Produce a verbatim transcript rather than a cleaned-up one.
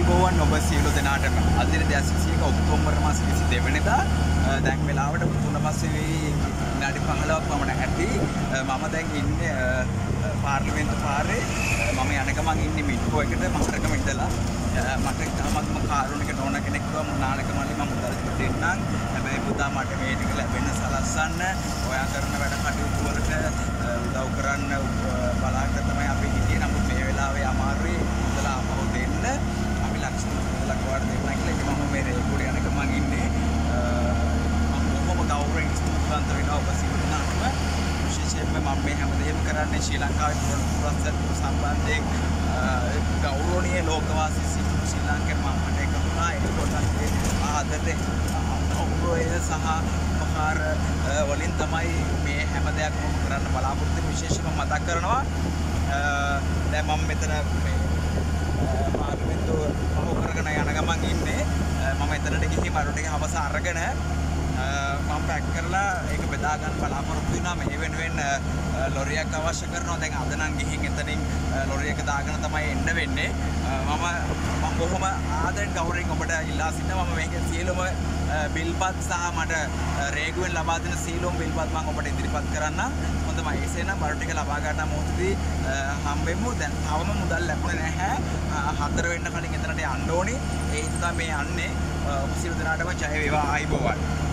ආයුබෝවන් ඔබ සියලු දෙනාටම අද දින දෙසික ඔක්තෝබර් මාස විසි දෙක වෙනිදා දැන් වෙලාවට තුන පස්සේ විනාඩි පහළොවක් පමණ ඇති මම දැන් ඉන්නේ පාර්ලිමේන්තු පාරේ මම යන ගමන් ඉන්නේ මිට්කෝ එකට මහරගම ඉඳලා මට තාමත්ම කාරුණික නෝන කෙනෙක් වම නාලක මල්ලි මම මුදල් දෙන්නම් හැබැයි පුතා මට මේ ටික ලැබෙන්න සලස්සන්න ඔයා කරන වැඩ කටයුතු වලට උදව් කරන්න බලාගෙන තමයි අපි හිටියේ නමුත් මේ වෙලාවේ අමාරුයි මුදල් ආපහු දෙන්න අපි ලක්ෂ තුනක් වාර දෙන්න කියලා මම මේ රේකුඩ යන ගමන් ඉන්නේ මම කොහොම ගෞරවයෙන් ස්තුතිවන්ත වෙනවා ඔබ සියලු දෙනාටම විශේෂයෙන්ම මම මේ හැමදේම කරන්නේ ශ්‍රී ලංකාවේ පුරස්කාර සම්බන්ධයෙන් ගෞරවනීය ලෝකවාසී සිටු ශ්‍රී ලාංකික මහමණ්ඩලය කරුණා ඒකට ආදරේ අවුරුය සහ උපකාර වලින් තමයි මේ හැම දෙයක්ම කරන්න බලාපොරොත්තු වෙන විශේෂම මතක් කරනවා දැන් මම මෙතන මේ පාර්ලිමේන්තුව පහු කරගෙන යන ගමන් ඉන්නේ මම එතනට ගිහින් මරු ටික හවස අරගෙන මම පැක් කරලා ඒක බෙදා ගන්න බලාපොරොත්තු වෙනවා මේ වෙනුවෙන් ලොරියක් අවශ්‍ය කරනවා දැන් අද නම් ගිහින් එතනින් ලොරියක දාගෙන තමයි එන්න වෙන්නේ මම මම බොහොම ආදරෙන් ගෞරවයෙන් ඔබට ඉල්ලා සිටිනවා මම මේක සියලුම බිල්පත් සහ මට රේගුවෙන් ලබා දෙන සියලුම බිල්පත් මම ඔබට ඉදිරිපත් කරන්න හොඳයි එසේනම් මරු ටික ලබා ගන්න මොහොතදී හම්බෙමු දැන් තවම මුදල් ලැබුණේ නැහැ හතර වෙන්න කලින් එතනට යන්න ඕනේ ඒ හින්දා මේ යන්නේ ඔබ සියලු දෙනාටම ජය වේවා ආයුබෝවන්